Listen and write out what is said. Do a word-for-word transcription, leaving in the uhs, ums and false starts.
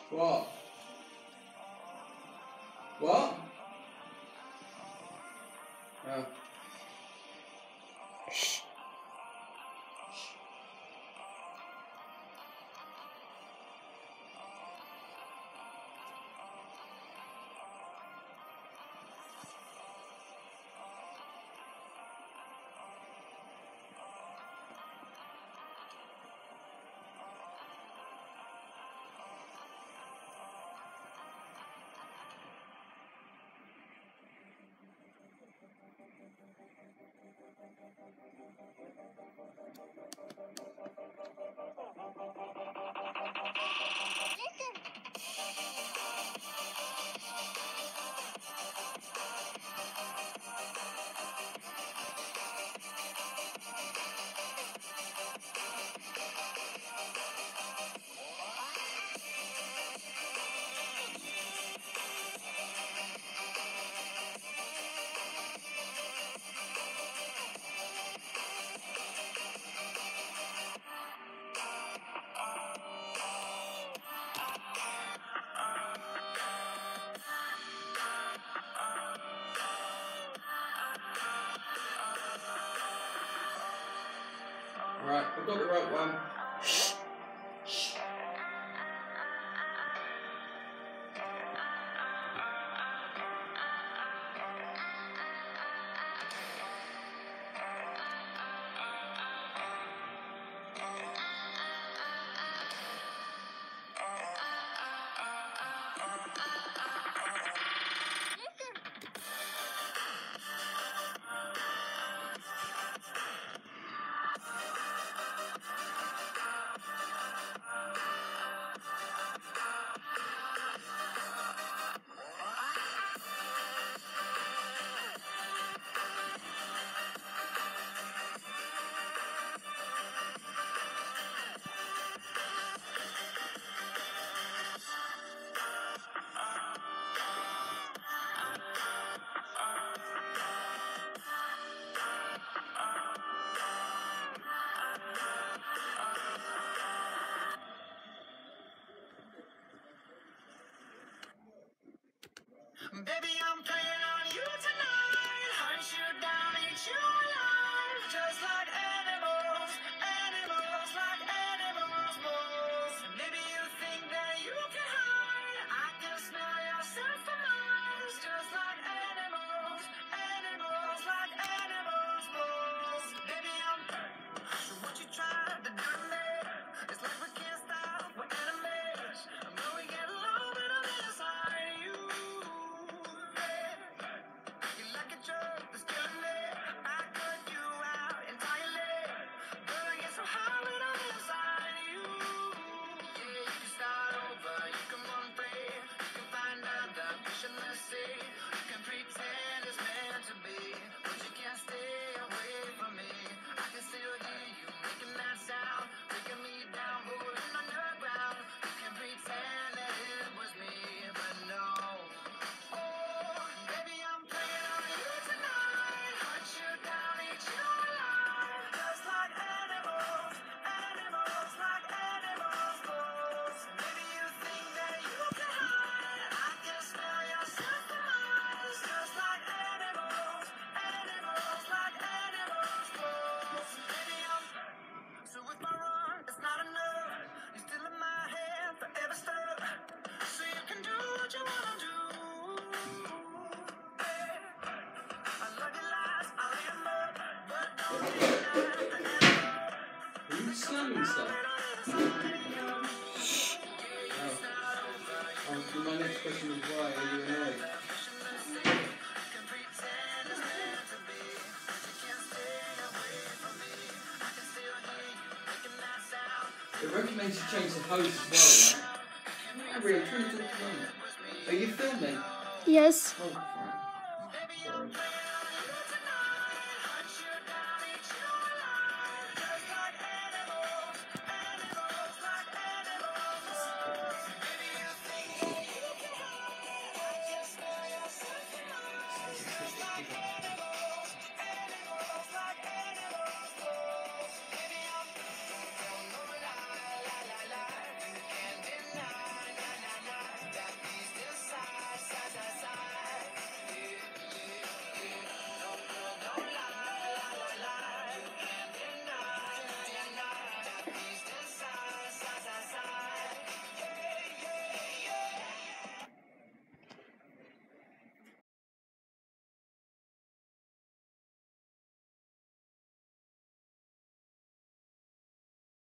What? What? Oh. Shh. Right, I've got the right one. Shh. Baby, I'm playing on you tonight. Hunt you down, eat you alive. Just like animals, animals, like animals, moles. Maybe you think that you can hide. I can smell your scent for miles. Just like animals, animals, like animals, moles. Baby, I'm so what you try to do to me? It's like we can't stop, we're enemies. I know we get along, but I'm inside you. You like a drug that's killing me. I cut you out entirely. But I get so high when I'm inside you. Yeah, you can start over, you can run free. You can find other vision to see. You can pretend it's meant to be, but you can't stay away from me. I can still hear you making that sound, breaking me down, rolling underground. You can pretend that it was me, but no. Oh, baby, I'm playing on you tonight. Hunt you down, eat you alive. Just like animals, animals, like animals, moles. Maybe you think that you can hide. I can smell your scent for miles. Just like animals, animals, like animals, moles. Baby, I'm so if I run, it's not enough. You're still in my head, forever stuck. So you can do what you wanna do. I love your lies, I lay 'em up, but don't deny the animal. Are you slamming stuff? Shh. Oh. Oh, my next question is why are you annoyed? It recommends you change the hose as well, right? I'm really trying to talk to them. Are you filming? Yes. Oh, right. Sorry.